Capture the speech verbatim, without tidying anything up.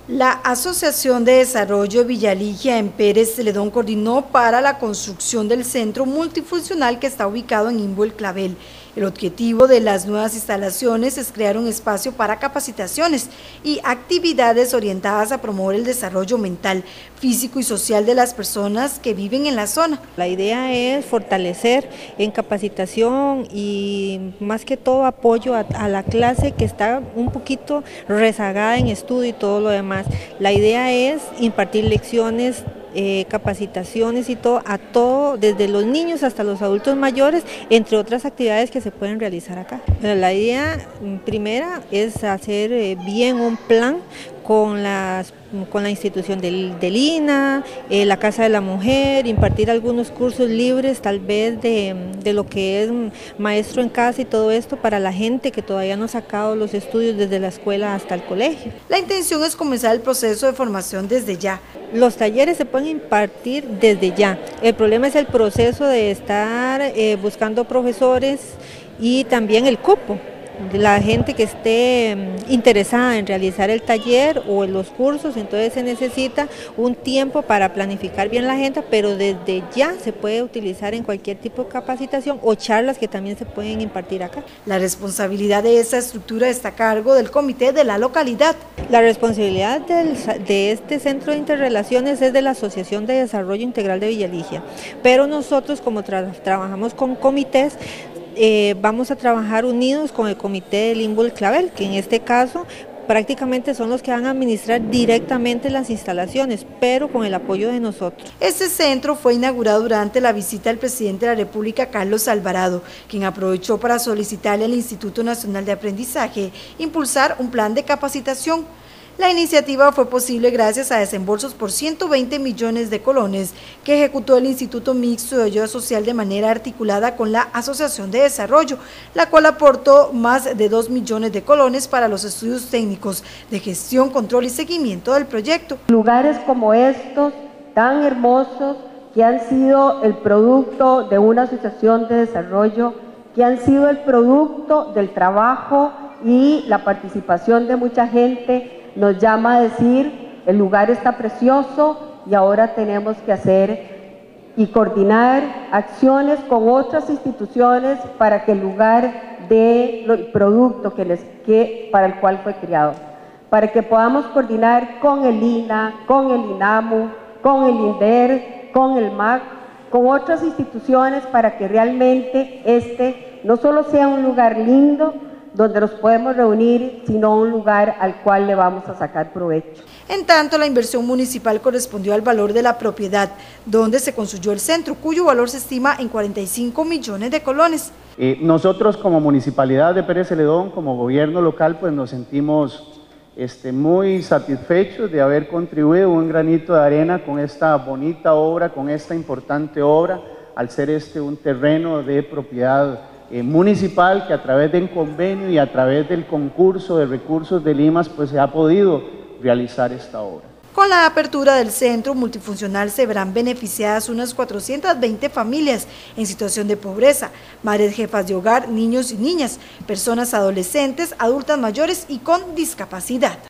La Asociación de Desarrollo Villaligia en Pérez Celedón coordinó para la construcción del centro multifuncional que está ubicado en Imbo El Clavel. El objetivo de las nuevas instalaciones es crear un espacio para capacitaciones y actividades orientadas a promover el desarrollo mental, físico y social de las personas que viven en la zona. La idea es fortalecer en capacitación y más que todo apoyo a, a la clase que está un poquito rezagada en estudio y todo lo demás. La idea es impartir lecciones, Eh, capacitaciones y todo, a todo, desde los niños hasta los adultos mayores, entre otras actividades que se pueden realizar acá. La idea primera es hacer eh, bien un plan con, las, con la institución del, del I N A, eh, la Casa de la Mujer, impartir algunos cursos libres tal vez de, de lo que es maestro en casa y todo esto para la gente que todavía no ha sacado los estudios desde la escuela hasta el colegio. La intención es comenzar el proceso de formación desde ya. Los talleres se pueden impartir desde ya. El problema es el proceso de estar eh, buscando profesores y también el cupo. La gente que esté interesada en realizar el taller o en los cursos, entonces se necesita un tiempo para planificar bien la agenda, pero desde ya se puede utilizar en cualquier tipo de capacitación o charlas que también se pueden impartir acá. La responsabilidad de esta estructura está a cargo del comité de la localidad. La responsabilidad del, de este centro de interrelaciones es de la Asociación de Desarrollo Integral de Villaligia, pero nosotros como tra trabajamos con comités, Eh, vamos a trabajar unidos con el comité del Imbo El Clavel, que en este caso prácticamente son los que van a administrar directamente las instalaciones, pero con el apoyo de nosotros. Este centro fue inaugurado durante la visita del presidente de la República, Carlos Alvarado, quien aprovechó para solicitarle al Instituto Nacional de Aprendizaje impulsar un plan de capacitación. La iniciativa fue posible gracias a desembolsos por ciento veinte millones de colones que ejecutó el Instituto Mixto de Ayuda Social de manera articulada con la Asociación de Desarrollo, la cual aportó más de dos millones de colones para los estudios técnicos de gestión, control y seguimiento del proyecto. Lugares como estos, tan hermosos, que han sido el producto de una asociación de desarrollo, que han sido el producto del trabajo y la participación de mucha gente, nos llama a decir, el lugar está precioso y ahora tenemos que hacer y coordinar acciones con otras instituciones para que el lugar dé el producto que les, que, para el cual fue creado. Para que podamos coordinar con el I N A, con el INAMU, con el INDER, con el M A C, con otras instituciones para que realmente este no solo sea un lugar lindo, donde nos podemos reunir, sino un lugar al cual le vamos a sacar provecho. En tanto, la inversión municipal correspondió al valor de la propiedad, donde se construyó el centro, cuyo valor se estima en cuarenta y cinco millones de colones. Eh, nosotros como Municipalidad de Pérez Celedón, como gobierno local, pues nos sentimos este, muy satisfechos de haber contribuido un granito de arena con esta bonita obra, con esta importante obra, al ser este un terreno de propiedad Eh, municipal que a través de un convenio y a través del concurso de recursos de Limas pues se ha podido realizar esta obra. Con la apertura del centro multifuncional se verán beneficiadas unas cuatrocientas veinte familias en situación de pobreza, madres jefas de hogar, niños y niñas, personas adolescentes, adultas mayores y con discapacidad.